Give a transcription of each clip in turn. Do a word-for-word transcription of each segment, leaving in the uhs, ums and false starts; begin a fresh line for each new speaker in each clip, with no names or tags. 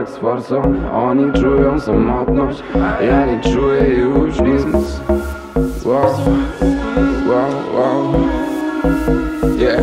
worek z forsą. Oni czują samotność, a ja nie czuję już nic. Wow, wow, wow. Yeah,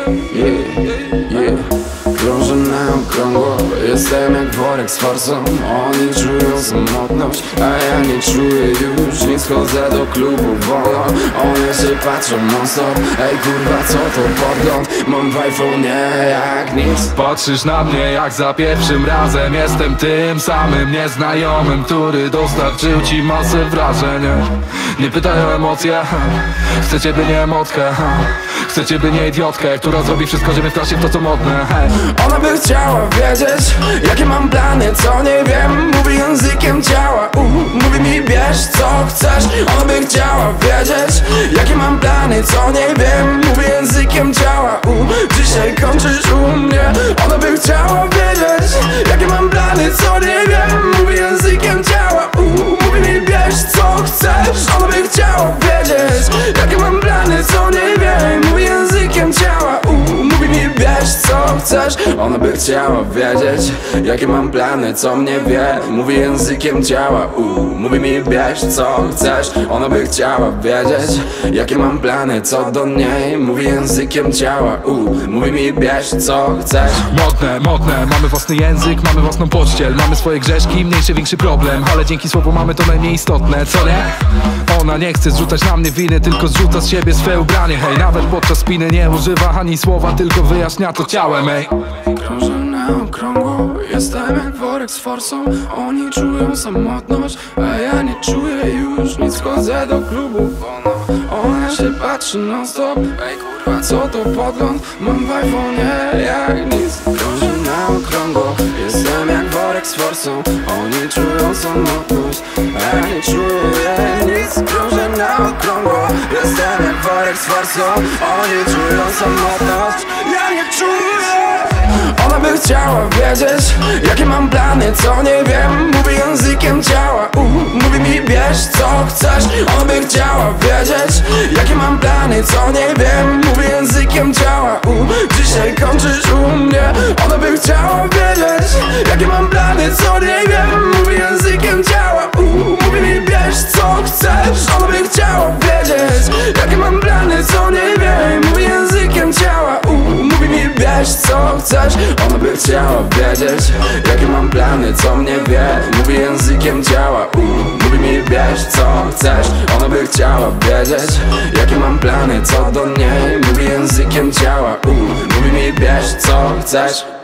yeah, yeah. Krążę na okrągło, jestem jak worek z forsą. Oni czują samotność, a ja nie czuję już nic. Chodzę do klubu wolno, one się patrzą non stop. Ej kurwa, co to podgląd? Mam w iPhone'ie jak nic.
Patrzysz na mnie jak za pierwszym razem. Jestem tym samym nieznajomym, który dostarczył ci masę wrażeń. Nie pytaj o emocje, chcę ciebie nie emotkę, chcę ciebie nie idiotkę, która zrobi wszystko, żeby wkraść w to co modne.
Ona by chciała wiedzieć, jakie mam plany, co nie wiem. Mówi językiem ciała, uh, mówi mi bierz co chcesz. Ona by chciała wiedzieć, jakie mam plany, co nie wiem. Mówi językiem ciała, uh, dzisiaj kończysz u mnie. Ona by chciała wiedzieć, jakie mam plany, co nie wiem. Mówi językiem ciała, uh, mówi mi bierz co chcesz. Ona by chciała wiedzieć, jakie mam plany, co nie wiem. Mówi językiem ciała, uh, mówi mi bierz co chcesz. Ona by chciała wiedzieć, jakie mam plany, co mnie wie. Mówi językiem ciała, uh, mówi mi bierz co chcesz. Ona by chciała wiedzieć, jakie mam plany, co do niej. Mówi językiem ciała, uh, mówi mi bierz co chcesz.
Modne, modne, mamy własny język, mamy własną pościel. Mamy swoje grzeszki, mniejszy, większy problem. Ale dzięki słowu mamy to najmniej istotne, co nie? Ona nie chce zrzucać na mnie winy, tylko zrzuca z siebie swe ubranie. Hej, nawet podczas spiny nie używa ani słowa, tylko wyjaśnia to ciałem, ej.
Krążę na okrągło, jestem jak worek z forsą. Oni czują samotność, a ja nie czuję już nic. Chodzę do klubu wolno, ona się patrzy non stop. Ej kurwa, co to podgląd? Mam w iPhone'ie jak nic. Krążę na okrągło, jestem jak worek z forsą. Oni czują samotność, a ja nie czuję nic. Krążę na okrągło, jestem jak worek z forsą. Oni czują samotność, ja nie czuję. Ona by chciała wiedzieć, jakie mam plany, co nie wiem. Mówi językiem ciała, uh, mówi mi bierz co chcesz. Ona by chciała wiedzieć, jakie mam plany, co nie wiem. Mówi językiem ciała, uh, dzisiaj kończysz u mnie. Ona by chciała wiedzieć, jakie mam plany, co nie wiem. Mówi językiem ciała, uh, mówi mi bierz co chcesz. Ona by chciała wiedzieć, jakie mam plany, co nie wiem. Mówi językiem ciała, uh, mówi mi bierz co chcesz. Ona by chciała wiedzieć, jakie mam plany, co mnie wie. Mówi językiem ciała, uh, mówi mi bierz co chcesz. Ona by chciała wiedzieć, jakie mam plany, co do niej. Mówi językiem ciała, uh, mówi mi bierz co chcesz.